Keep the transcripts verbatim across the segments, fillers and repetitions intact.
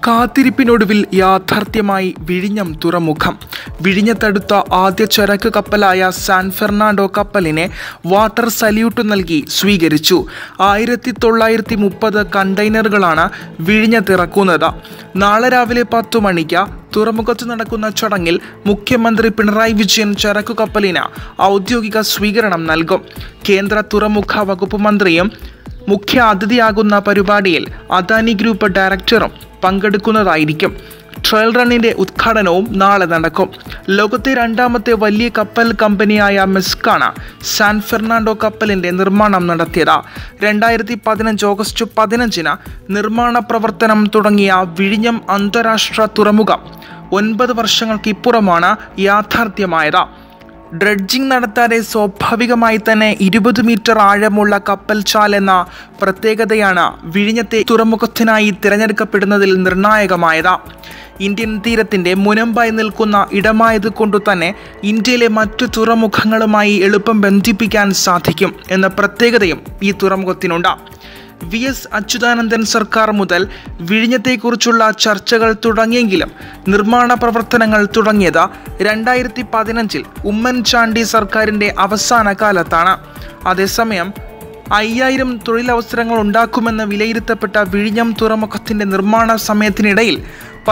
കാത്തിരിപ്പിനൊടുവിൽ യാഥാർത്ഥ്യമായി വിഴിഞ്ഞം തുറമുഖം. വിഴിഞ്ഞത്തടുത്ത ആദ്യ ചരക്ക് കപ്പലായ സാൻ ഫെർണാണ്ടോ കപ്പലിനെ വാട്ടർ സല്യൂട്ട് നൽകി സ്വീകരിച്ചു. ആയിരത്തി തൊള്ളായിരത്തി മുപ്പത് കണ്ടെയ്നറുകളാണ് വിഴിഞ്ഞത്തിറക്കുന്നത്. നാളെ രാവിലെ പത്തു മണിക്ക് തുറമുഖത്ത് നടക്കുന്ന ചടങ്ങിൽ മുഖ്യമന്ത്രി പിണറായി വിജയൻ ചരക്കു കപ്പലിന് ഔദ്യോഗിക സ്വീകരണം നൽകും. കേന്ദ്ര തുറമുഖ വകുപ്പ് മന്ത്രിയും മുഖ്യ അതിഥിയാകുന്ന പരിപാടിയിൽ അദാനി ഗ്രൂപ്പ് ഡയറക്ടറും പങ്കെടുക്കുന്നതായിരിക്കും. ട്രയൽ റണ്ണിന്റെ ഉദ്ഘാടനവും നാളെ നടക്കും. ലോകത്തെ രണ്ടാമത്തെ വലിയ കപ്പൽ കമ്പനിയായ മെസ്കാണ് സാൻ ഫെർണാണ്ടോ കപ്പലിന്റെ നിർമ്മാണം നടത്തിയത്. രണ്ടായിരത്തി പതിനഞ്ച് ഓഗസ്റ്റ് പതിനഞ്ചിന് നിർമ്മാണ പ്രവർത്തനം തുടങ്ങിയ വിഴിഞ്ഞം അന്താരാഷ്ട്ര തുറമുഖം ഒൻപത് വർഷങ്ങൾക്കിപ്പുറമാണ് യാഥാർത്ഥ്യമായത്. ഡ്രഡ്ജിംഗ് നടത്താതെ സ്വാഭാവികമായി തന്നെ ഇരുപത് മീറ്റർ ആഴമുള്ള കപ്പൽ ചാൽ എന്ന പ്രത്യേകതയാണ് വിഴിഞ്ഞത്തെ തുറമുഖത്തിനായി തിരഞ്ഞെടുക്കപ്പെടുന്നതിൽ നിർണായകമായത്. ഇന്ത്യൻ തീരത്തിന്റെ മുനമ്പായി നിൽക്കുന്ന ഇടമായത് കൊണ്ടു തന്നെ ഇന്ത്യയിലെ മറ്റു തുറമുഖങ്ങളുമായി എളുപ്പം ബന്ധിപ്പിക്കാൻ സാധിക്കും എന്ന പ്രത്യേകതയും ഈ തുറമുഖത്തിനുണ്ട്. വി എസ് അച്യുതാനന്ദൻ സർക്കാർ മുതൽ വിഴിഞ്ഞത്തെക്കുറിച്ചുള്ള ചർച്ചകൾ തുടങ്ങിയെങ്കിലും നിർമ്മാണ പ്രവർത്തനങ്ങൾ തുടങ്ങിയത് രണ്ടായിരത്തി പതിനഞ്ചിൽ ഉമ്മൻചാണ്ടി സർക്കാരിൻ്റെ അവസാന കാലത്താണ്. അതേസമയം അയ്യായിരം തൊഴിലവസരങ്ങൾ ഉണ്ടാക്കുമെന്ന് വിലയിരുത്തപ്പെട്ട വിഴിഞ്ഞം തുറമുഖത്തിൻ്റെ നിർമ്മാണ സമയത്തിനിടയിൽ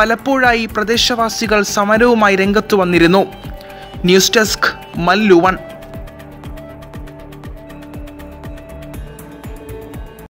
പലപ്പോഴായി പ്രദേശവാസികൾ സമരവുമായി രംഗത്തു വന്നിരുന്നു. News desk Mallu one.